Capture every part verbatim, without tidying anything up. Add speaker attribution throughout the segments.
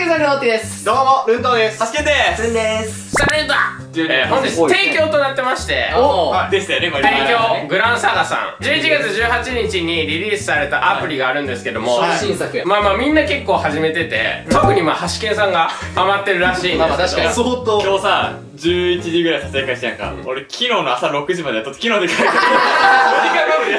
Speaker 1: グザルのオッティです。
Speaker 2: どうも、ルントです。
Speaker 3: ハスケンです。
Speaker 1: ズンです。
Speaker 4: サレンダー本日提供となってまして、
Speaker 3: でしたよね、
Speaker 4: 提供グランサガさんじゅういちがつじゅうはちにちにリリースされたアプリがあるんですけども、
Speaker 1: 新作や。
Speaker 4: まあまあみんな結構始めてて、特にまあハシケンさんがハマってるらしいんですけど、
Speaker 1: まあまあ確かに
Speaker 2: 相当
Speaker 3: 今日さ、じゅういちじぐらい撮影会してやんか。俺昨日の朝ろくじまでやっとって、昨日で帰ってごじかんかぶりです。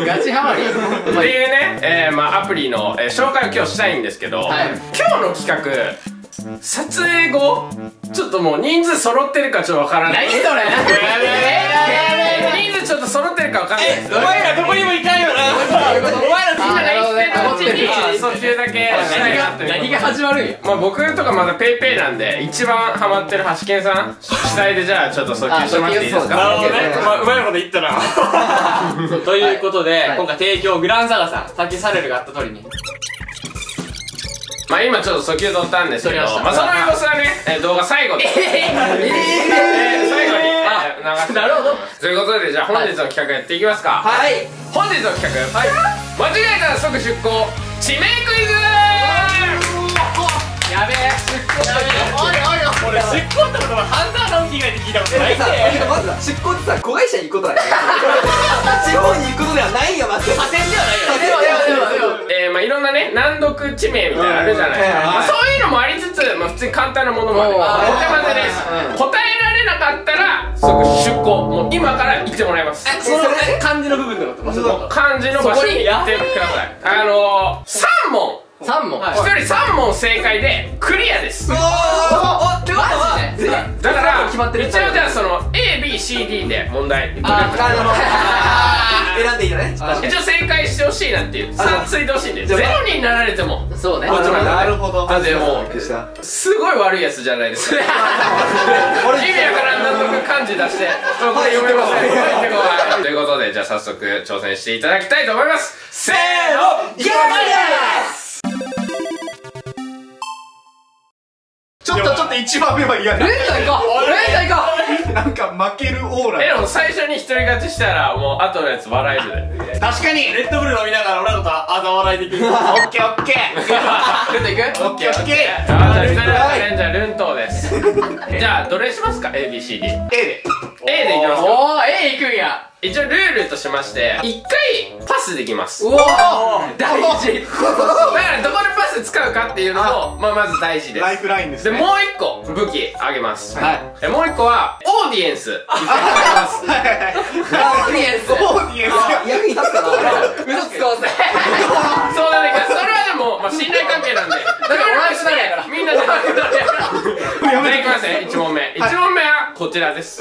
Speaker 1: ガチハマり
Speaker 4: っていうね、えー、まあアプリの、えー、紹介を今日したいんですけど、
Speaker 1: はい、
Speaker 4: 今日の企画撮影後ちょっともう人数揃ってるかちょっとわからない。
Speaker 1: 何それ
Speaker 4: 人数ちょっと揃ってるかわかんないです。
Speaker 3: お前らどこにも行かんよな。
Speaker 4: お前らみんなが一斉のうちに訴求だけしたいなという。
Speaker 1: 何が始まるんや。
Speaker 4: まあ僕とかまだペイペイなんで一番ハマってるハシケンさん主体でじゃあちょっと訴求してもらっていいですか。
Speaker 3: なるほどね。まあうまいこと言ったな。ということで今回提供グランサガさん、さっきサレルがあった通りに
Speaker 4: まあ今ちょっと訴求取ったんですけど、まあその様子はね、動画最後で最後に流して。なるほど。ということでじゃあ本日の企画やっていきますか。
Speaker 1: はい。
Speaker 4: 本日の企画、間違えたら即出航地名クイズ。
Speaker 1: やべえ。出航だよ。
Speaker 3: おいおいおい、俺出航ってことはハンタードンキー以外で聞いたことないんで。
Speaker 5: まずは出向ってさ、子会社に行くことだよね。地方に行くことではないよ、まず。
Speaker 3: 派遣ではないよ。
Speaker 1: でもでもでも。
Speaker 4: えーまあいろんなね難読地名みたいなのあるじゃないですか。まあそういうのもありつつ、まあ普通に簡単なものもあります。お手混ぜです。答えられなかったら即出航、もう今から行ってもらいます。
Speaker 3: その漢字の部分ってこと？
Speaker 4: 漢字の場所に行ってください。あのー、さんもん
Speaker 1: 三問。
Speaker 4: ひとりさんもん正解でクリアです。
Speaker 1: おおおってことは
Speaker 4: だから
Speaker 1: 決まってる。
Speaker 4: 一応じゃあその エービーシーディー で問題
Speaker 5: 選んでいいのね。
Speaker 4: 一応正解してほしいなっていう、さんついてほしいんで、ゼロになられても
Speaker 1: そうね。
Speaker 4: もちろん
Speaker 2: なるほど。
Speaker 4: だってもうすごい悪いやつじゃないですか。意味わからん納得漢字出してこれ読めませんということで、じゃあ早速挑戦していただきたいと思います。せーの、
Speaker 5: いきます。
Speaker 2: ちょっとちょっと一番目は嫌だ。
Speaker 1: ルント行こう。ルント行こ
Speaker 2: なんか負けるオーラ。
Speaker 4: え、でも最初に一人勝ちしたらもう後のやつ笑えるで。
Speaker 2: 確かに。
Speaker 3: レッドブル飲みながら俺らのことあざ笑いできる。
Speaker 2: オッケーオッケー。
Speaker 1: う。ルント行く？
Speaker 2: オッケーオッケー。
Speaker 4: あ、じゃあ一人のチャレンジャールントーです。じゃあどれしますか？ エービーシーディー。
Speaker 2: A で。
Speaker 4: A でいきますか。
Speaker 1: おお、A 行くんや。
Speaker 4: 一応ルールとしましていっかいパスできます。
Speaker 1: おお、大事。
Speaker 4: だからどこでパス使うかっていうのもまあまず大事です。
Speaker 2: ライフラインです
Speaker 4: で
Speaker 2: ね。
Speaker 4: もう一個武器あげます。
Speaker 2: はい。
Speaker 4: えもう一個はオーディエンスあげます。
Speaker 1: オーディエンス。
Speaker 2: オーディエンス。
Speaker 5: 役に立つかな。
Speaker 1: 嘘つこうぜ。
Speaker 4: そうだね。それはでもまあ信頼関係なんで。だから
Speaker 1: 同じなんやから
Speaker 4: みんなで。じゃあいきますね。いち問目。いち問目はこちらです。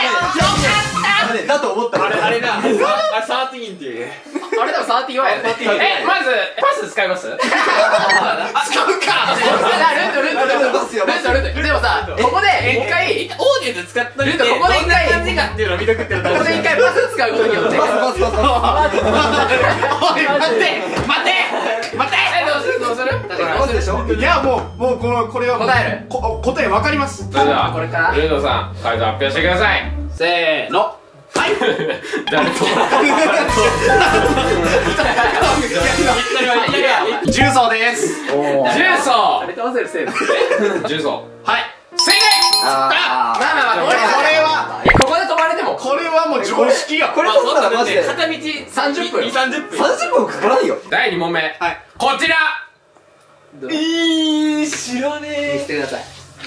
Speaker 5: だと思った。
Speaker 3: あれあれな、あれサーティーンっていう。
Speaker 1: あれでも触って言わんやね。
Speaker 4: え、まずパス使います？
Speaker 2: 使うか。
Speaker 1: ルントルントルントルントルント。でもさ、ここで一回
Speaker 3: オーディエンス使っといて、
Speaker 1: ルントここで一回
Speaker 3: どんな感じかっていうのを見とくっていうの
Speaker 1: ここで一回パス使うことによって。
Speaker 5: パスパスパスパ
Speaker 2: おい待って待って待って。
Speaker 4: え、どうするどうする？
Speaker 5: ス。パスでしょ。
Speaker 2: いやもうもうこのこれは
Speaker 1: 答える？
Speaker 2: こ答えわかります。
Speaker 4: それでは
Speaker 1: これから
Speaker 4: ルードさん回答発表してください。
Speaker 3: せーの。
Speaker 4: 誰と？
Speaker 2: 重曹です。
Speaker 4: 重曹。
Speaker 1: あれと合わせるせいだ。
Speaker 4: 重曹。
Speaker 2: はい。
Speaker 4: 正解。
Speaker 5: あ
Speaker 1: まあまあまあ、これ
Speaker 2: これは
Speaker 1: ここで止まれても
Speaker 2: これはもう常識や。
Speaker 5: これ取ったらマジで
Speaker 3: 片道
Speaker 1: さんじゅっぷん。
Speaker 3: に、さんじゅっぷん。
Speaker 5: さんじゅっぷんもかからんよ。
Speaker 4: だいに問目。
Speaker 2: はい。
Speaker 4: こちら。
Speaker 3: えー、知らね
Speaker 1: 見
Speaker 3: え。
Speaker 1: せてください。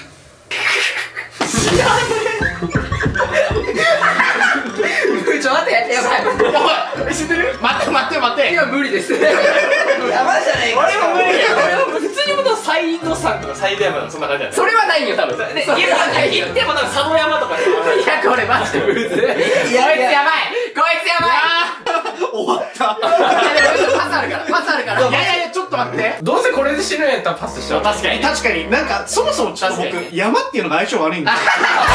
Speaker 1: ちょっと待って、やばい。
Speaker 2: おい知ってる？待って待って待って。
Speaker 1: 今無理です。
Speaker 5: やばいじゃねえか。
Speaker 3: 俺も無理や。俺も普通にもとサイド山とかサイド山とかそんな感じじゃない。
Speaker 1: それはないよ、多分。
Speaker 3: で、
Speaker 1: それはないよ。
Speaker 3: 行ってもなんか佐野山とかで。
Speaker 1: いや、これマジでむずい。こいつやばい。こいつやばい。
Speaker 2: 終わった。
Speaker 1: パスあるから、パスあるから。
Speaker 2: いやいやいやちょっと待って。
Speaker 4: どうせこれで死ぬんやったらパスしよう。
Speaker 3: 確かに。
Speaker 2: 確かになんかそもそもちょっと僕
Speaker 3: 確かに
Speaker 2: 山っていうのが相性悪いんですよ。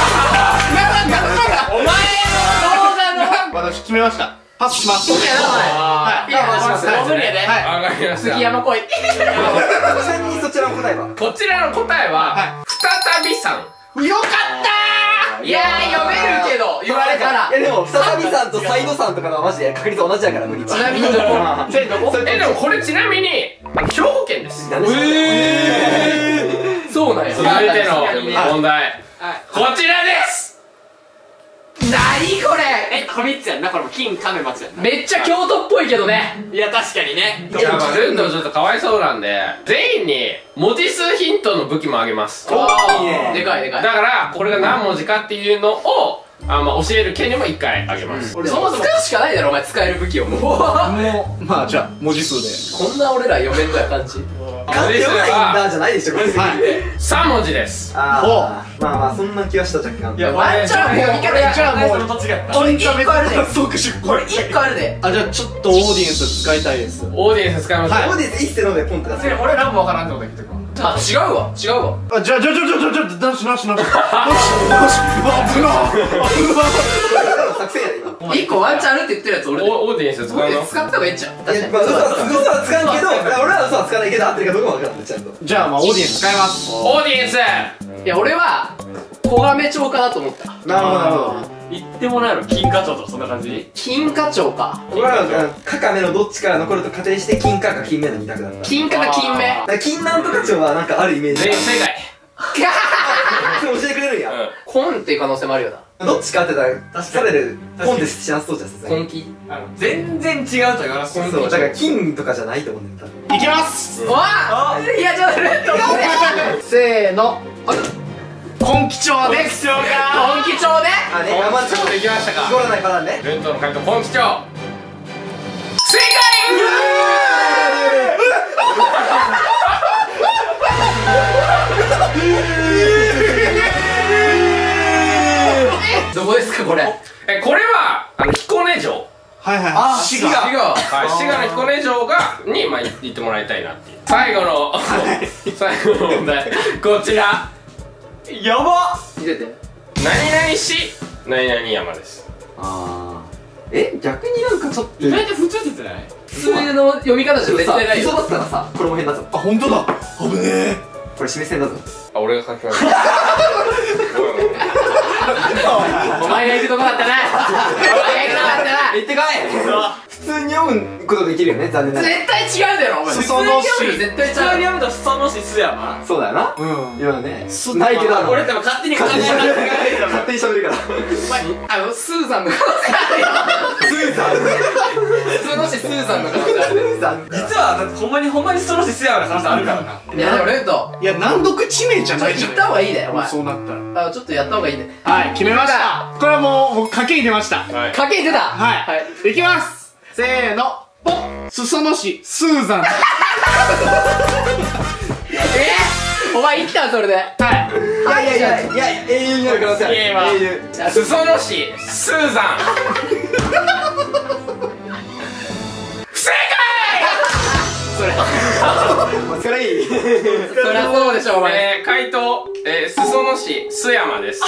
Speaker 3: お前の動画の。
Speaker 2: 私決めました。パスします。
Speaker 1: いいやな、
Speaker 2: はい。
Speaker 1: いいやな、します。
Speaker 3: もう無理やで。
Speaker 2: はい。
Speaker 4: わかりました。
Speaker 1: 次山来い。
Speaker 5: ちなみにそちらの答えは。
Speaker 4: こちらの答えは再びさん。
Speaker 2: よかった
Speaker 1: いやー、読めるけど、言われたら。
Speaker 5: いやでも再びさんとサイドさんとかのはマジで確率同じだから無理。
Speaker 1: ちなみにどこ？
Speaker 4: え、でもこれちなみに兵庫県です。
Speaker 5: なんで知ってんの？
Speaker 4: え続いての問題、こちらです。
Speaker 1: なにこれ。
Speaker 2: え、こみっつやんな、これも金亀松やんな。
Speaker 1: めっちゃ京都っぽいけどね。
Speaker 2: いや、確かにね。
Speaker 4: じゃあまあルンドちょっとかわいそうなんで、全員に文字数ヒントの武器もあげます。
Speaker 1: あ
Speaker 5: いいね
Speaker 1: あ、でかいでかい。
Speaker 4: だからこれが何文字かっていうのをあ、まあ、教える権利もいっかいあげます。
Speaker 1: 俺そもそも使うしかないだろお前、使える武器を。もう
Speaker 6: もうまあじゃあ文字数で
Speaker 1: こんな俺ら読めんのや感じ。
Speaker 5: 勝ってないんだじゃないでしょこれ
Speaker 4: さん文字です。
Speaker 5: ああまあまあそんな気はした若干
Speaker 1: いやワンチャンもういける。
Speaker 6: じゃあもう
Speaker 2: その土地がやった。
Speaker 1: 俺いっこあるで。
Speaker 6: 即出
Speaker 1: 俺いっこあるで。
Speaker 6: あじゃあちょっとオーディエンス使いたいです。
Speaker 4: オーディエンス使います。
Speaker 6: はい
Speaker 5: ここで一世のでポンって出せる
Speaker 2: 俺ラブわからんってこと言ってくる。
Speaker 1: あ、違うわ違うわ。
Speaker 6: あじゃあじゃあじゃあじゃあじゃあなしなしなしなしなしあ危な
Speaker 5: 作戦やで今
Speaker 1: いっこワンチャンあるって言ってるやつ俺で。
Speaker 4: オーディエンス使うの？
Speaker 1: 使った方がいいんちゃう。
Speaker 5: い
Speaker 1: 確かに。
Speaker 5: やまあ嘘は嘘はつかんけど俺は嘘はつかないけど合ってるかどうかは分かったちゃんと
Speaker 6: じゃあまあオーディエンス使います。
Speaker 4: オーディエンス。
Speaker 1: いや俺は小亀町かなと思った。
Speaker 5: なるほどなるほど
Speaker 2: 言ってもらえる金貨町とかそんな感じ。
Speaker 1: 金貨町か。
Speaker 5: 俺はカカメのどっちから残ると仮定して金貨か金目の二択だった
Speaker 1: 金貨か金目。
Speaker 5: だから金なんとか町はなんかあるイメージ
Speaker 4: 全員正解。
Speaker 5: それ教えてくれるんや
Speaker 1: コンっていう可能性もあるよな。
Speaker 5: どっちかってたらされるポンってしなそうじゃんさすがに
Speaker 1: 根気。
Speaker 2: あの全然違うとは言わなくても
Speaker 5: そうだから金とかじゃないと思うんだよ多分
Speaker 6: いきます
Speaker 1: おわいやちょっと待って。
Speaker 6: せーの根気帳です
Speaker 1: 根気町で。
Speaker 5: あねあまあちょっと
Speaker 4: できましたか。
Speaker 5: 絞らないパターンね
Speaker 4: ルントの回答根気帳。正
Speaker 1: どこですかこれ。
Speaker 4: 解。え、これはあの彦根城。
Speaker 6: はいはい
Speaker 5: あ
Speaker 6: 滋賀
Speaker 1: 違う。
Speaker 4: はい、滋賀の彦根城がにまあ言ってもらいたいなっていう。最後の最後の問題こちら。
Speaker 2: やば。
Speaker 1: 見てて。
Speaker 4: 何々市何々山です。
Speaker 5: ああえ逆になんかちょっと
Speaker 2: 意外と普通って言ってない。
Speaker 1: 普通の読み方じゃ絶対ないよ。
Speaker 5: 嘘だったらさこれも変だぞ
Speaker 6: あ本当だ危ねえ
Speaker 5: これ示せんだぞ
Speaker 4: あ、俺が書きました。
Speaker 1: お前が行くとこだったな。お前が行くとこだったな。
Speaker 5: 言ってこい普通に読むことできるよね残念ながら
Speaker 1: 絶対違うだろお前。
Speaker 6: 裾野市
Speaker 1: 絶対違う。
Speaker 2: 普通に読むと裾野市須山。
Speaker 5: そうだよな
Speaker 6: うん
Speaker 5: 今ねないけどあの
Speaker 2: 俺でも勝手に考え
Speaker 5: 勝手に
Speaker 2: ながら
Speaker 5: 勝手に喋るから
Speaker 1: お前あのスーザンの可能性あるよ。
Speaker 5: スーザン
Speaker 1: 普通のしスーザンの可能性ある。
Speaker 5: スーザン
Speaker 2: 実はだってほんまにほんまに裾野市須山の可能性あるからな。
Speaker 1: いやでもレント
Speaker 6: いや難読地名じゃないじゃない
Speaker 1: ちょっと行った方がいいねお前。
Speaker 6: そうなったら
Speaker 1: あちょっとやった方がいいね。
Speaker 6: はい決めましたこれはもう僕賭けに出ました
Speaker 4: はい。
Speaker 1: 賭け出た。
Speaker 6: はい
Speaker 1: はい。
Speaker 6: いきますせーのポン裾野市スーザンはい
Speaker 1: えお前生きたんそれで。
Speaker 5: いやいやいやいや英雄になる可能性ある
Speaker 2: いや今
Speaker 5: 英雄
Speaker 4: 裾野市スーザン。不正
Speaker 5: まあそれいい
Speaker 1: そりゃそうでしょお前。
Speaker 4: 解。えー、回答、えー、裾野市須山です。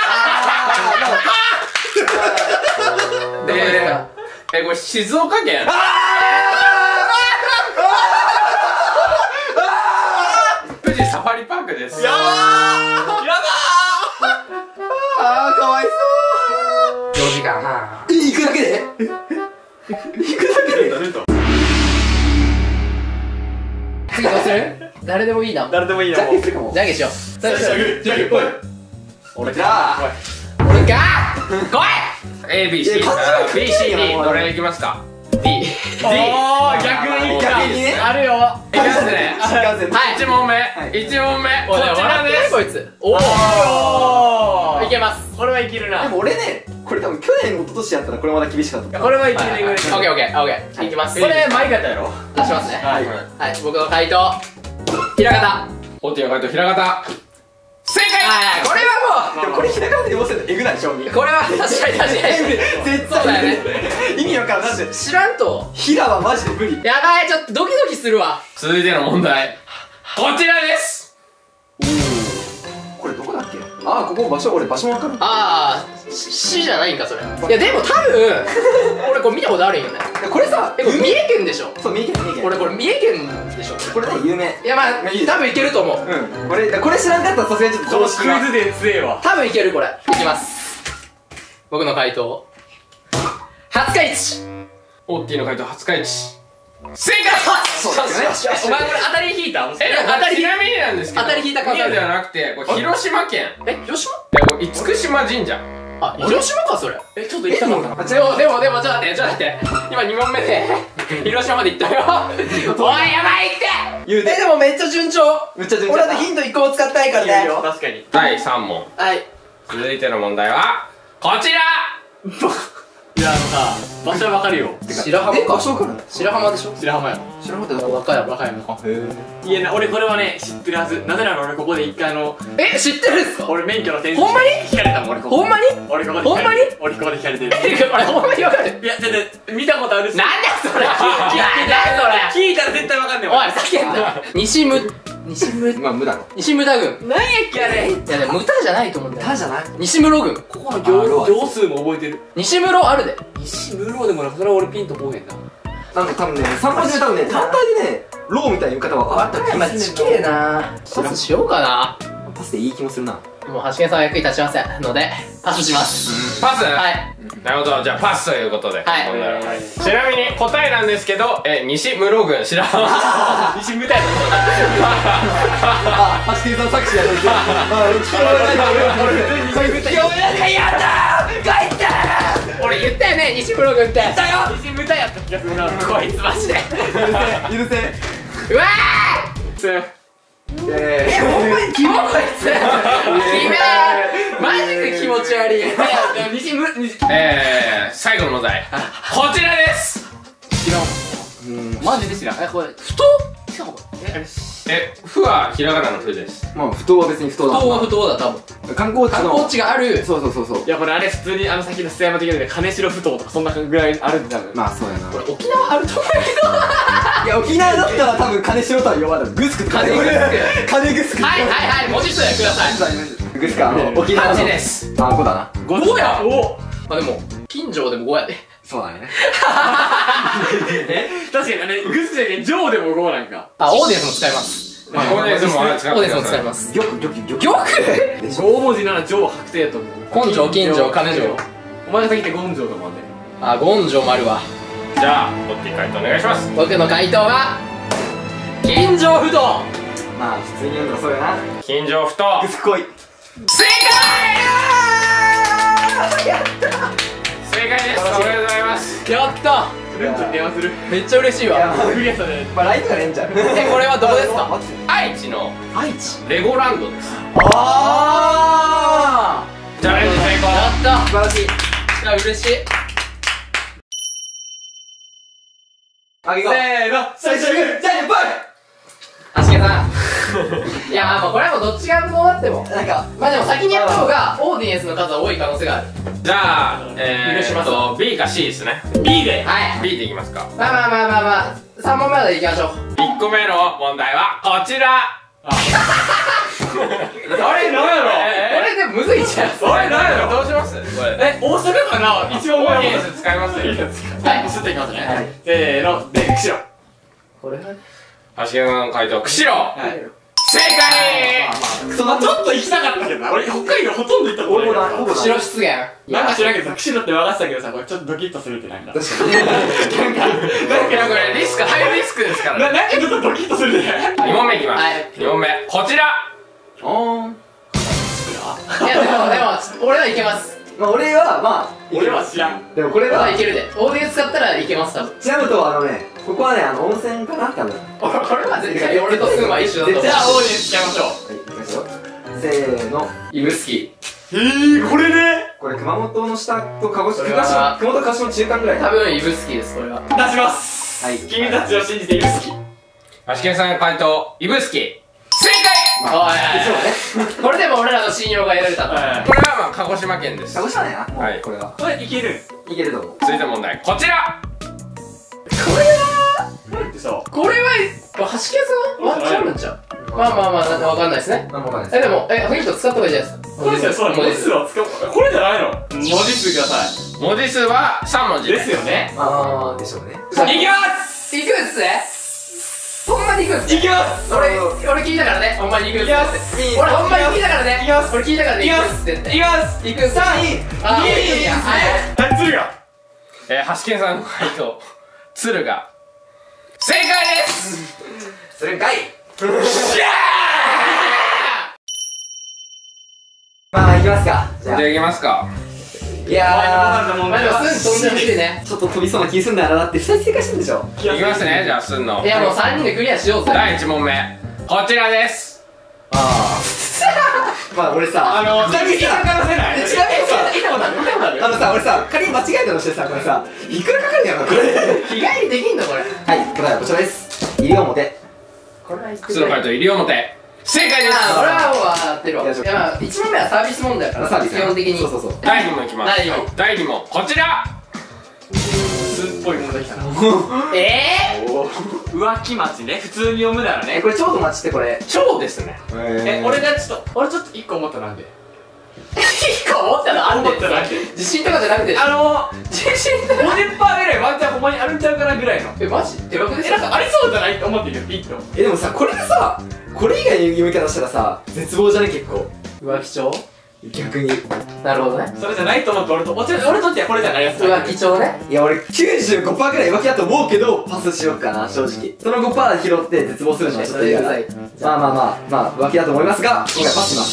Speaker 1: どこですか。
Speaker 4: えー、これ静岡県。富士サファリパークです。
Speaker 2: やばー。
Speaker 5: あーかわいそ
Speaker 1: よじかんな。
Speaker 5: うえ行くだけで行くだけで
Speaker 2: ルント。
Speaker 1: 次どうする。誰でもいいな。
Speaker 2: 誰でもいいな
Speaker 5: じゃん
Speaker 2: もう。
Speaker 5: けんするかも
Speaker 1: じゃんけんしよう。じゃんけんしよう。
Speaker 2: じゃんけんぽい。
Speaker 1: 俺
Speaker 5: じゃあ
Speaker 1: 俺か来
Speaker 4: A、B、C、
Speaker 5: いや勘違い
Speaker 4: B、C、
Speaker 5: 勘違い
Speaker 4: D、
Speaker 5: やな
Speaker 4: どれいきますか？
Speaker 1: い D。
Speaker 2: おー逆に
Speaker 5: 逆にね
Speaker 1: あるよ。
Speaker 4: いきますね。
Speaker 5: 新幹線
Speaker 1: はい
Speaker 4: 一問目、
Speaker 5: い
Speaker 4: 一問目、こ
Speaker 1: おい
Speaker 4: ちら
Speaker 1: 笑って
Speaker 4: です。
Speaker 1: るこいつ。お
Speaker 2: おー
Speaker 1: おいけます。
Speaker 2: これはいけるな。
Speaker 5: でも俺ねこれ多分去年一昨年やったらこれまだ厳しかった
Speaker 2: これはいけるぐらい。
Speaker 1: オッケーオッケーオッケーいきます。
Speaker 2: これ前方やろ。
Speaker 1: 出しますね。
Speaker 2: はい
Speaker 1: はい僕の回答ひらがた。
Speaker 4: お手の回答ひらがた。正解。
Speaker 1: はいこれはも
Speaker 5: でもこれひらがなで読ませるとエグない将棋
Speaker 1: うこれは確かに確かに
Speaker 5: 絶
Speaker 1: そうだよね。
Speaker 5: 意味わからんなんで
Speaker 1: 知らんと。
Speaker 5: ひらはマジで無理
Speaker 1: やばいちょっとドキドキするわ。
Speaker 4: 続いての問題、こちらです。
Speaker 5: これどこだっけああここ場所俺場所わかる
Speaker 1: ああしじゃないんかそれ。いやでも多分俺これ見たことあるんよね。
Speaker 5: これさ
Speaker 1: えこれ三重県でしょ。
Speaker 5: そう三重県三重県
Speaker 1: 俺これ三重県でしょ。
Speaker 5: これね有名
Speaker 1: いやまあ多分いけると思う。
Speaker 5: うんこれこれ知らんかったらさすがにちょっと常識が
Speaker 2: クイズで強えわ。
Speaker 1: 多分いけるこれ。いきます僕の回答廿日市。
Speaker 4: オッティの回答廿日市。 正解。
Speaker 3: お前これ当たり引いた？
Speaker 4: え、当たりちなみになんですけど、
Speaker 1: 当たり引いた感
Speaker 4: 宮ではなくて、これ広島県。
Speaker 1: え、広島？
Speaker 4: いや、厳島神社。
Speaker 1: あ、広島かそれ。
Speaker 3: え、ちょっと行きたかったな。
Speaker 1: でも、でも、でも、ちょっと待って、ちょっと待って。今に問目で、広島まで行ったよ。おい、やばいって
Speaker 5: 言うて。
Speaker 2: え、でもめっちゃ順調。
Speaker 5: めっちゃ順調。
Speaker 2: 俺だってヒントいっこも使ったいからね。
Speaker 3: 確かに。
Speaker 4: だいさん問。
Speaker 1: はい。
Speaker 4: 続いての問題は、こちら。
Speaker 3: いや、あのさ、場所はわかるよ。
Speaker 1: 白浜か。白浜でしょ？
Speaker 3: 白浜や。
Speaker 1: 白浜ってどこ？和歌山。
Speaker 3: 和歌山。いや、俺これはね、知ってるはず。なぜなら俺ここで一回あの、
Speaker 1: え、知ってるんすか？
Speaker 3: 俺免許の点数
Speaker 1: ほんまに
Speaker 3: 引かれたもん、俺ここ。
Speaker 1: ほんまに？
Speaker 3: 俺ここで
Speaker 1: ほんまに？
Speaker 3: 俺ここで引かれてる。
Speaker 1: え、これほんまにわかる？
Speaker 3: いや、全然、見たことあるし。
Speaker 1: なんだそれ。なんだそれ。
Speaker 3: 聞いたら絶対わかんねえ
Speaker 1: おい、ふざけんな。西む、西む、
Speaker 5: まあ無だろ。
Speaker 1: 西牟田郡。
Speaker 3: 何やっけあれ。
Speaker 1: いやでも牟田じゃないと思うんだよ。
Speaker 5: たじゃない。
Speaker 1: 西室郡。
Speaker 3: ここの行行数も覚えてる。
Speaker 1: 西室あるで。
Speaker 3: 西室でもな、それは俺ピンとこうへんな。
Speaker 5: なんか多分ね、さん文字目多分ね、単体でね、ローみたいな言い方はあった気が
Speaker 1: 今ちけえな。パスしようかな。
Speaker 5: パスでいい気もするな。
Speaker 1: もう橋健さんは役に立ちませんので、パスします。
Speaker 4: パス。
Speaker 1: はい。
Speaker 4: なるほど、じゃあパスということで。
Speaker 1: はい
Speaker 4: 問題ははいちなみに答えなんですけど、え、西室郡白浜。
Speaker 3: 西みたいな。
Speaker 5: あ、橋健さん作詞やるんですよ。あ、聞こえないだ、俺は、俺は。
Speaker 1: 俺言ったよね、西室郡って。言ったよ。
Speaker 3: 西みたいやった気がするな。
Speaker 1: こいつマジで。
Speaker 5: 許せ。
Speaker 1: うわ
Speaker 3: つ。
Speaker 5: え
Speaker 1: ー。ほんまにキモこいつ。キメー。マジで気持ち悪い。西む、西。
Speaker 4: えー、最後の問題。こちらです。
Speaker 3: 知らん。マジで知らん。え、これ、
Speaker 1: ふと来たのかえ、
Speaker 4: え、ふはひらがなのふです。
Speaker 5: まあ、不当は別に不当だ。
Speaker 1: ふとはふとだ、多分。
Speaker 5: 観光地の。
Speaker 1: 観光地がある。
Speaker 5: そうそうそうそう。
Speaker 3: いや、これあれ普通にあの先の須山的で金城ふ頭とかそんなぐらいあるんだ多分。
Speaker 5: まあ、そうやな。
Speaker 1: これ沖縄あると思うけど。
Speaker 5: いや、沖縄だったら多分金城とは呼ばない。グスクって
Speaker 1: 金グスク。
Speaker 5: 金グスク。
Speaker 1: はいはいはい、文字数ください。
Speaker 5: グスク、あの、沖縄の。
Speaker 1: はちです。
Speaker 5: あ、ごだな。
Speaker 1: ごや。お。あ、でも、近所でもごやで。
Speaker 5: そうだね。
Speaker 3: え、確かにあれ、グスじゃなくてジョーでもごなんか。
Speaker 1: あ、オーディエンスも使います。
Speaker 4: まあ、これでも使って
Speaker 1: オーディエンスも
Speaker 4: ください。
Speaker 1: 使います。
Speaker 5: 玉、玉、玉。
Speaker 1: 玉
Speaker 3: ご文字ならジョー確定やと思う。
Speaker 1: 根性、近所、金城。
Speaker 3: お前が先言って根性だもんね。
Speaker 1: あ、根性もあるわ。
Speaker 4: じゃあ、おって回答お願いします。
Speaker 1: 僕の回答は、近所不動。
Speaker 5: まあ、普通に読んだらそうやな。
Speaker 4: 近所ふと
Speaker 5: グスク来い。
Speaker 4: 正解正解です。おめでとうございます。
Speaker 1: やった
Speaker 3: ルンチに電話する。
Speaker 1: めっちゃ嬉しいわ。
Speaker 3: クリアしたね。
Speaker 5: まあ、ライトがねえんじゃん。
Speaker 1: え、これはどこですか？
Speaker 4: 愛知の
Speaker 1: 愛知。
Speaker 4: レゴランドです。
Speaker 1: あ
Speaker 4: チャレンジ成功。
Speaker 1: ーやった
Speaker 5: 素晴らしい。
Speaker 1: いや、嬉しい。
Speaker 5: あげよう。
Speaker 3: せーの、
Speaker 5: 最初に、じゃんけんぽい。
Speaker 1: 橋毛さん。いや、まあこれはもうどっちがそうなっても。
Speaker 5: なんか、
Speaker 1: まあでも先にやった方が、オーディエンスの数は多い可能性がある。
Speaker 4: じゃあ、え
Speaker 1: 許します
Speaker 4: ーと、B か C ですね。
Speaker 3: B で。
Speaker 1: はい。
Speaker 4: B でいきますか。
Speaker 1: まあまあまあまあまあ、さん問目まで行きましょう。
Speaker 4: いっこめの問題はこちら。
Speaker 3: あれ、なんやろ。
Speaker 1: これでむずいじゃん。
Speaker 3: あれ、なんやろ。
Speaker 4: どうしますこれ。
Speaker 3: え、大阪かな。一番多い
Speaker 4: オーディエンス使います
Speaker 3: はい、すっていきますね。
Speaker 5: はい
Speaker 3: せーの、で、釧路。
Speaker 1: これはね。
Speaker 4: 橋毛の回答、釧路。
Speaker 3: はい。
Speaker 4: 正解。
Speaker 5: クソな、
Speaker 3: ちょっと行きたかったけどな。俺、北海道ほとんど行ったことないから。
Speaker 5: ほぼ
Speaker 1: 白出現。
Speaker 3: なんか知らんけどさ、釧路って分かってたけどさ、これちょっとドキッとするってなんか。
Speaker 5: 確かに。
Speaker 3: なんか、
Speaker 4: いや、これリスク、ハイリスクですから
Speaker 3: な、
Speaker 4: ね。
Speaker 3: なんかちょっとドキッとするね。
Speaker 4: に問目いきます。
Speaker 1: はい
Speaker 4: に問目、こちら。
Speaker 5: おーん。
Speaker 1: いや、でも、でも、俺はいけます。
Speaker 5: まあ、俺は、まあ、
Speaker 3: 俺は知らん。
Speaker 5: でもこれが
Speaker 1: 俺はい、けるで。オーディエンス使ったらいけます、多分。
Speaker 5: ちなむと、あのね、ここはね、あの、温泉かな多分。
Speaker 1: これは絶対俺とスンは一緒だと思う。
Speaker 3: じゃあ、オーディエンス使いましょう。
Speaker 5: はい、いきますよ。せーの。
Speaker 1: 指宿。
Speaker 3: えー、これね。
Speaker 5: これ、熊本の下と鹿児島、
Speaker 1: これは
Speaker 5: 東熊本鹿児島の中間ぐらい。
Speaker 1: 多分指宿です、これは。
Speaker 3: 出します。
Speaker 5: はい
Speaker 3: 君たちを信じて指宿。
Speaker 4: 橋毛さんの回答、指宿。正解。
Speaker 1: おい
Speaker 5: 一応ね。
Speaker 1: これでも俺らの信用が得られたと。
Speaker 4: これはまあ、鹿児島県です。
Speaker 5: 鹿児島だよな。もう
Speaker 4: はい
Speaker 5: これは。
Speaker 3: これいける。
Speaker 5: いけると思う。
Speaker 4: 続いての問題、こちら。
Speaker 3: これってさ、
Speaker 1: これは、橋毛さんワンチャンあるんちゃう？まあまあまあ、なんかわかんないですね。
Speaker 5: なんもわかんない
Speaker 1: え、でも、え、ヒント使った方がいいじゃないですか。
Speaker 3: これですよ、そう、文字数は使う。これじゃないの。文字数くださ
Speaker 4: 文字数はさん文字
Speaker 3: い。ですよね。
Speaker 5: あー、でしょうね。
Speaker 3: いきます
Speaker 1: 行くんすね。ほんまに行くんすね。
Speaker 3: いきます
Speaker 1: 俺、俺聞いたからね。ほんまに行くんす
Speaker 3: いきま
Speaker 1: って。
Speaker 3: す
Speaker 1: 俺ほんまに聞いたからね。
Speaker 3: いきます
Speaker 1: 俺聞いたからね。
Speaker 3: いきます
Speaker 1: 行くんすってって。
Speaker 3: いきます
Speaker 1: 行くんす。さん、あー、俺行くんや。はい。
Speaker 3: 何鶴が
Speaker 4: えー、橋健さんの回答、鶴が正解です
Speaker 5: それかい。まあ行きますか。じゃあ
Speaker 4: じゃあいきますか。
Speaker 5: いやー、
Speaker 1: まあでもすぐ飛んでほしいね。
Speaker 5: ちょっと飛びそうな気すんだよな。だってふたつ正解してるんでしょ。
Speaker 4: いきますね。じゃあすんの
Speaker 1: いやもうさんにんでクリアしようぜ。
Speaker 4: だいいち問目こちらです。
Speaker 5: ああまあ俺さ、
Speaker 3: あの
Speaker 5: ちなみにさ、
Speaker 3: 話せない
Speaker 5: ちなみにさ、
Speaker 1: 見たことある見たことある
Speaker 5: あのさ、俺さ、仮に間違えたとしてさ、これさ、いくらかかるんやろこれ。
Speaker 1: 日帰りできんのこれ。
Speaker 5: はい、答えはこちらです。西表。
Speaker 1: これはいく
Speaker 4: 普通の回答西表正解です。
Speaker 1: あ、俺はもう当たってるわ。
Speaker 5: いや
Speaker 1: いやまあいち問目はサービス問題だから
Speaker 5: サービス
Speaker 1: 基本的に。
Speaker 5: そうそうそう。
Speaker 4: だいに問いきます。
Speaker 1: だいに問
Speaker 4: だいに問こちら。
Speaker 3: 普通っぽい問題きたな。
Speaker 1: ええ
Speaker 3: 浮気町ね、普通に読むなら
Speaker 5: え、
Speaker 3: ね。
Speaker 5: これ超の待ちってこれ。
Speaker 4: 超ですね。
Speaker 3: え、俺がちょっと、俺ちょっと一個思ったなんで。
Speaker 1: ー、一個思ったのあんねん。
Speaker 3: 思ったのあんねん
Speaker 1: 自信とかじゃなくて
Speaker 3: あの
Speaker 1: 自信だ。
Speaker 3: ごじゅっパーセントぐらいワンチャンほんまにあるんちゃうかなぐらいの。
Speaker 1: えマジ手額で
Speaker 3: え、なんかありそうじゃないって思ってるけど、ピッと。
Speaker 5: え、でもさ、これでさ、これ以外の読み方したらさ、絶望じゃね結構。
Speaker 1: 浮気帳。
Speaker 5: 逆に。
Speaker 1: なるほどね。
Speaker 3: それじゃないと思って、俺と、俺と俺とってはこれじゃないやつ。
Speaker 1: 浮気帳ね。
Speaker 5: いや、俺きゅうじゅうごパーセントぐらい浮気だと思うけど、パスしようかな、正直。そのごパーセント拾って絶望するのはちょっと嫌だ。まあまあまあ、まあ、浮気だと思いますが、今回パスします。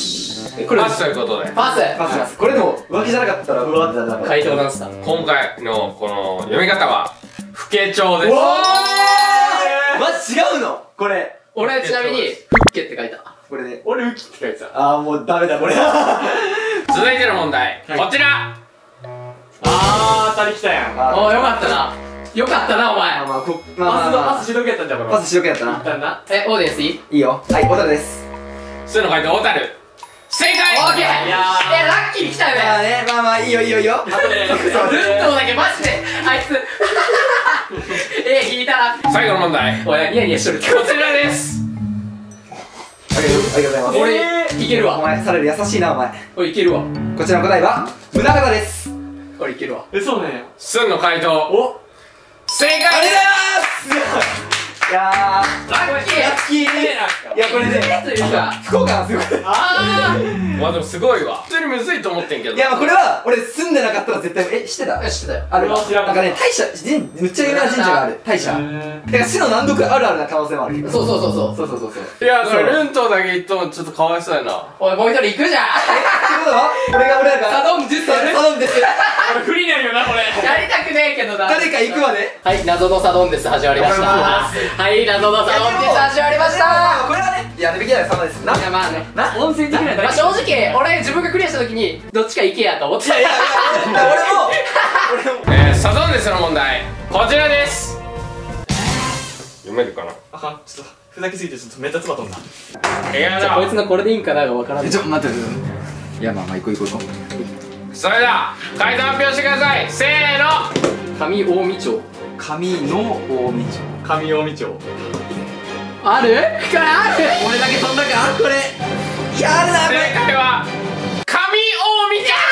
Speaker 5: え、これ、
Speaker 4: パスということで
Speaker 1: パス。
Speaker 5: パスします。これでも、浮気じゃなかったら、うわってなったら。
Speaker 1: 回答なんすか。
Speaker 4: 今回のこの読み方は不敬帳です。
Speaker 5: おーマジ違うのこれ。
Speaker 1: 俺はちなみにフッケって書いた。
Speaker 5: これで。
Speaker 3: 俺、ウキって書いてた。
Speaker 5: あー、もうダメだ、これ。
Speaker 4: 続いての問題こちら。
Speaker 3: あー、当たりきたやん。
Speaker 5: あ
Speaker 1: おーよかったな。よかったなお前。
Speaker 5: まあまあ、こ、まあ
Speaker 3: パスの、
Speaker 5: まあま
Speaker 3: パスしどけやったんじゃん、こ
Speaker 5: あ、
Speaker 3: れ。
Speaker 5: パスしよくやった
Speaker 3: 一
Speaker 5: な。
Speaker 3: 旦な。
Speaker 1: えオーディエンスいい？
Speaker 5: いいよ。はい、小樽です。
Speaker 4: 普通の回答小樽正解。
Speaker 1: オーケー。
Speaker 3: いやー
Speaker 1: えラッキーに来たよ
Speaker 5: まあ
Speaker 1: ね。
Speaker 5: ね、まあまあ、いいよいいよいいよ。
Speaker 3: あとね、
Speaker 1: ルントだけマジであいつ。え引いたな。
Speaker 4: 最後の問題こ
Speaker 1: おいニヤニヤしとる。
Speaker 4: ちらです。
Speaker 5: ありがとうありがとうございます。
Speaker 1: 俺いけるわ。
Speaker 5: お前、サレル優しいな、お前。
Speaker 1: 俺いけるわ。
Speaker 5: こちらの答えは、宗像です。
Speaker 1: 俺いけるわ。
Speaker 3: え、そうね。
Speaker 4: すんの回答
Speaker 3: お
Speaker 4: 正解
Speaker 5: あり
Speaker 4: です。
Speaker 5: がとうございますいやー、
Speaker 1: ラッキー。
Speaker 5: ラッキーいや、これね、
Speaker 1: というか。
Speaker 5: 福岡なんですよ、これ。
Speaker 1: あ
Speaker 4: まあでもすごいわ。普通にむずいと思ってんけど。
Speaker 5: いや、まあこれは、俺住んでなかったら絶対、え、知ってた
Speaker 1: あ。知ってたよ。
Speaker 5: ある
Speaker 3: 俺は知らん
Speaker 5: なんかね、大社、神むっちゃ有名な神社がある。大社。だから死の難読あるあるな可能性もある。
Speaker 1: そうそうそうそう。
Speaker 5: そうそうそうそう。って
Speaker 4: いや、それルントだけ言ってもちょっとかわいそうやな。
Speaker 1: おいもう一人行くじゃん。
Speaker 5: ことは、俺が俺だから、
Speaker 1: サドンデュスやる。
Speaker 5: 頼んです。
Speaker 3: 俺不利になるよな、これ。
Speaker 1: やりたくねえけどな。
Speaker 5: 誰か行くまで。
Speaker 1: はい謎のサドンデス始まりました。はい謎のサドンデス始まりました。
Speaker 5: これはね、やるべきだよ、サドンです。な。
Speaker 1: いやまあね。
Speaker 5: な。
Speaker 3: 音声的な
Speaker 1: まあ正直俺自分がクリアした時にどっちか行けやと思ってた。
Speaker 5: いやいや、俺も、俺も。
Speaker 4: えー、サドンデスの問題こちらです。読めるかな。
Speaker 3: あかん、ちょっと、ふざけすぎてちょっとめっちゃつば飛んだ。
Speaker 4: いやだ
Speaker 1: こいつのこれでいいんかながわからない。
Speaker 5: ちょっと待って。いや、まあまあ、行こう行こう行こう。
Speaker 4: それでは回答発表してください。せーの。
Speaker 1: 上近江町
Speaker 5: 神の大道。
Speaker 3: 上近江町。
Speaker 1: ある？これある？
Speaker 5: 俺だけ飛んだかこれ。いや、あるな、これ。
Speaker 4: 正解は上近江町。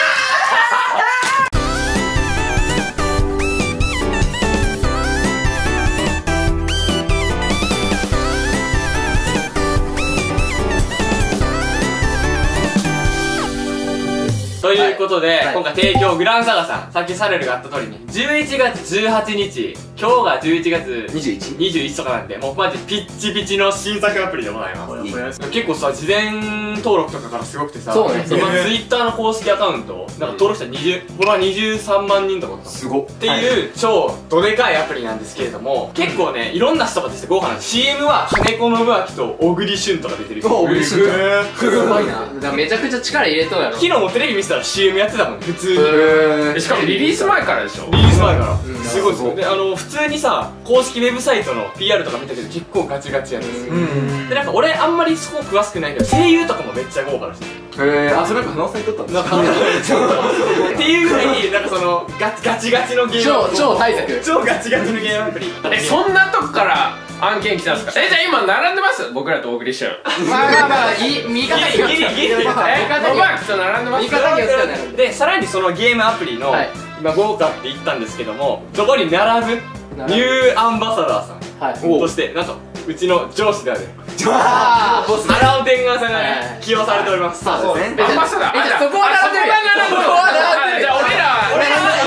Speaker 3: ということで、
Speaker 5: はい
Speaker 3: 今回提供グランサガさん、さっきサレルがあった通りにじゅういちがつじゅうはちにち、今日がじゅういちがつ
Speaker 5: にじゅういち。
Speaker 3: にじゅういちとかなんで、もうマジピッチピチの新作アプリでございます。結構さ、事前登録とかからすごくてさ、
Speaker 1: そうね
Speaker 3: 今ツイッターの公式アカウント、なんか登録者にじゅう、フォロワーにじゅうさんまんにんとかおったの
Speaker 5: すごっ。
Speaker 3: っていう超どでかいアプリなんですけれども、結構ね、いろんな人が出て豪華な シーエム は金子信明と小栗旬とか出てる。
Speaker 5: お小栗旬ちゃん
Speaker 3: へー
Speaker 1: すごいな。だからめちゃくちゃ力入れとんやろ。
Speaker 3: 昨日もテレビ見てたら シーエム やってたもんね、普通に。
Speaker 5: へ
Speaker 4: しかもリリース前からでしょ。
Speaker 3: リリース前から、
Speaker 1: ん
Speaker 3: すごいですよ。で、あの普通にさ、公式ウェブサイトの ピーアール とか見たけど結構ガチガチやんですよ。
Speaker 5: うん。
Speaker 3: で、なんか俺あんまりそこ詳しくないけど、声優とかもめっちゃ豪華だし、
Speaker 5: へえ、あ、それなんか話されとったんです
Speaker 3: なんかっていうぐらいなんかそのガチガチガチのゲーム、
Speaker 1: 超超大作。
Speaker 3: 超ガチガチのゲームアプリ。
Speaker 4: え、そんなとこから案件来たんですか。え、じゃあ今並んでます？僕らと小栗旬。
Speaker 1: まあまあまあいい見方によって
Speaker 3: ギリギリギリ
Speaker 4: え、ノバキと並んでます？
Speaker 1: 見方によってはなる。
Speaker 3: で、さらにそのゲームアプリの、
Speaker 1: はい
Speaker 3: 今豪華って言ったんですけども、そこに並ぶニューアンバサダーさん
Speaker 1: はい。
Speaker 3: としてなんとうちの上司である
Speaker 1: あ
Speaker 5: ボスね。
Speaker 3: 荒尾天眼さんが
Speaker 1: はい
Speaker 3: ね起用されております。
Speaker 5: そうですね。
Speaker 1: え
Speaker 4: アンバサダー。
Speaker 1: えじゃあそこは並んでる
Speaker 4: あそこは並んでる。
Speaker 1: そこは並んでる
Speaker 4: じゃあ俺ら、
Speaker 1: 俺ら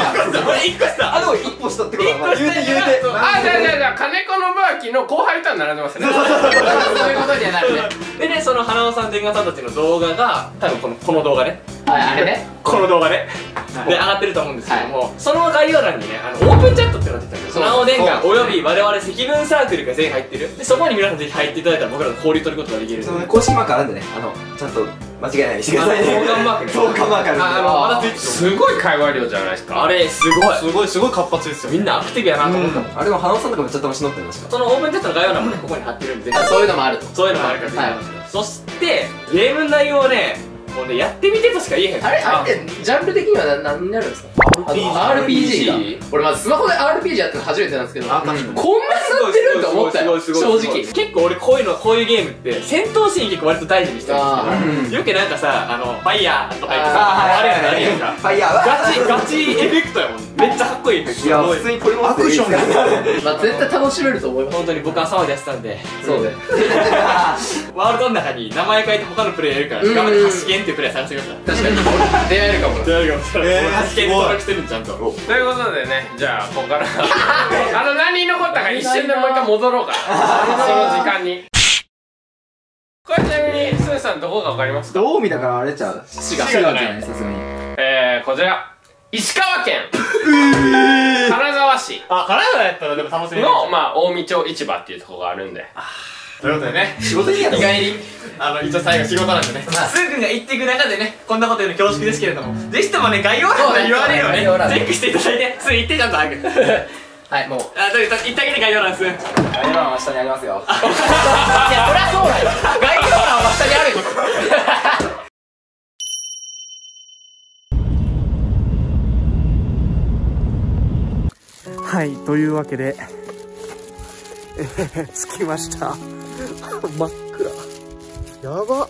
Speaker 3: 俺いっこ下
Speaker 5: あでも一歩下ってことはまあ言うて言うて
Speaker 4: あ、じゃあじゃあじゃあ金子信明の後輩とは並んでますね。
Speaker 1: そういうことにはなるね。
Speaker 3: でね、その花尾さん天下さんたちの動画が多分このこの動画ね、
Speaker 1: はい、あれね。
Speaker 3: この動画ねで上がってると思うんですけども、その概要欄にね、あのオープンチャットっていうのが出てたんですよ。花尾殿下および我々積分サークルが全員入ってる。でそこに皆さんぜひ入っていただいたら僕らの交流取ることができる。
Speaker 5: その公式マークあるんでね、あのちゃんと間違えないようにしてくださいね。
Speaker 3: 相関マークね。
Speaker 5: 相関マークあるんで。
Speaker 3: あのまだついてる。
Speaker 4: すごい会話量じゃないですか。
Speaker 3: あれすごい
Speaker 2: すごいすごい活発ですよ。
Speaker 3: みんなアクティブやなと思ったもん。
Speaker 5: あれでも花尾さんとかめっちゃ楽しんどってました。
Speaker 3: そのオープンチャットの概要欄もねここに貼ってるんで、
Speaker 1: そういうのもあると。
Speaker 3: そういうのもあるからぜひやってください。そしてゲームの内容をね、もうねやってみてとしか言えへん。
Speaker 1: あれ、あれってジャンル的には何何になるんですか？ アールピージー か。俺まずスマホで アールピージー やってるの初めてなんですけど、こんなになってるって思ったよ、正直。
Speaker 3: 結構俺こういうのこういうゲームって戦闘シーン結構割と大事にしてるんですけど、よくなんかさ、あのファイヤーとか言ってさ、あれやんあれやんか、
Speaker 5: ファイヤーは
Speaker 3: ガチガチエフェクトやもん。めっちゃかっこいいエフェクト。
Speaker 5: いや普通にポリモン
Speaker 6: アクションが
Speaker 1: まあ絶対楽しめると思います。
Speaker 3: 本当に僕は騒ぎ出したんで、
Speaker 1: そうで。
Speaker 3: ワールドの中に名前書いて他のプレイヤーいるから頑張ってハシケンっていうプレイヤー探してください。
Speaker 1: 確かに出会えるかも。
Speaker 3: 出会えるかもしれない。
Speaker 2: えー
Speaker 3: ハシケン登録してるんちゃんと。
Speaker 4: ということでね、じゃあここからあの何人残ったか一瞬でもう一回戻ろうか、その時間に。これちなみにスーさんどこかわかりますか？
Speaker 5: どう見たからあれちゃう滋賀滋賀じゃないさすがに。
Speaker 4: えー、こちら石川県金沢市
Speaker 3: あ、金沢やったらでも楽しみ
Speaker 4: の、まあ、近江町市場っていうところがあるんで、
Speaker 3: ということでね、
Speaker 5: 仕事にやろ
Speaker 3: 意外にあの一応最後仕事なんでね、スー君が言っていく中でね、こんなこと言うの恐縮ですけれども、ぜひともね概要欄で言われるよねチェックしていただいて、スー言ってちゃんと早く。
Speaker 1: はい、もう。
Speaker 3: あ、という言ってあげて概要欄スー。
Speaker 5: 概要欄は下にありますよ。
Speaker 1: いや、そりゃそうだよ。概要欄は下にあるよ。
Speaker 6: はい、というわけで、えー、着きました。真っ暗。やば。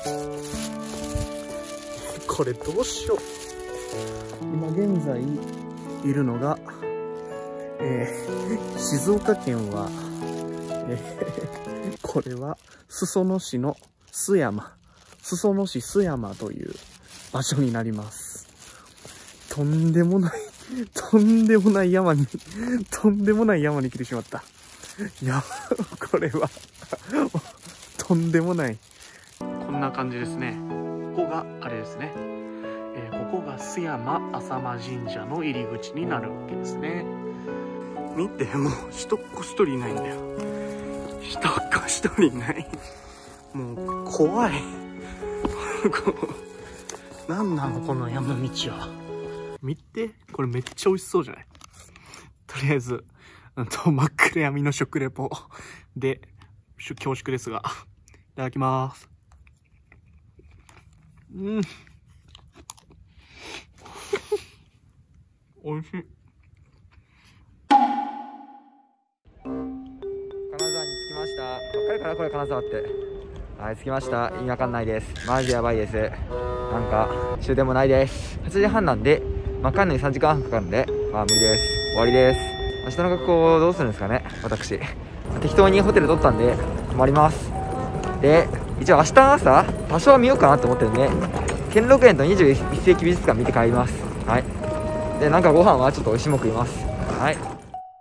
Speaker 6: これどうしよう。今現在いるのが、えー、静岡県は、えー、これは裾野市の須山、裾野市須山という場所になります。とんでもない。とんでもない山に、とんでもない山に来てしまった。いや、これは、とんでもない。こんな感じですね。ここが、あれですね。えー、ここが須山浅間神社の入り口になるわけですね。見て、もう一っ子一人いないんだよ。一っ子一人いない。もう、怖い。なんなの、この山道は。見て、これめっちゃ美味しそうじゃない？とりあえず、うんと、真っ暗闇の食レポで、恐縮ですが、いただきます。うん。美味しい。
Speaker 5: 金沢に着きました。わかるかなこれ金沢って。はい、着きました。意味わかんないです。マジやばいです。なんか、終電もないです。はちじはんなんで、まあ、帰るのにさんじかんはんかかるんで、まあ無理です。終わりです。明日の学校どうするんですかね、私。適当にホテル取ったんで、泊まります。で、一応明日の朝、多少は見ようかなと思ってるんで、兼六園とにじゅういっ世紀美術館見て帰ります。はい。で、なんかご飯はちょっと美味しいもん食います。はい。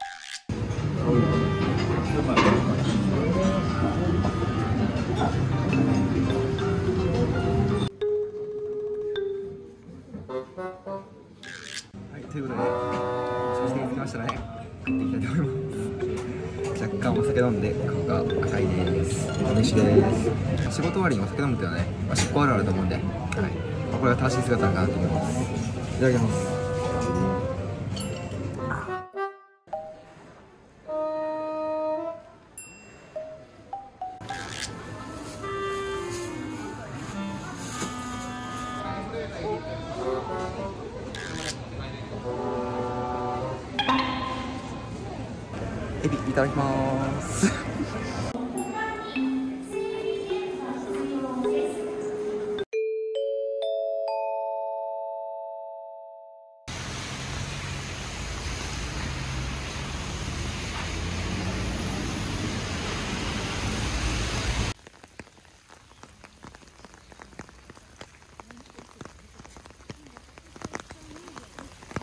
Speaker 5: ということで、調子に着きましたね。買っていきたいと思います。若干お酒飲んで顔が赤いです。飲酒です。仕事終わりにお酒飲むっていうのはね、まあ、出向あるあると思うんで、はい。まあ、これが正しい姿なんかなと思います。いただきます。エビいただきます。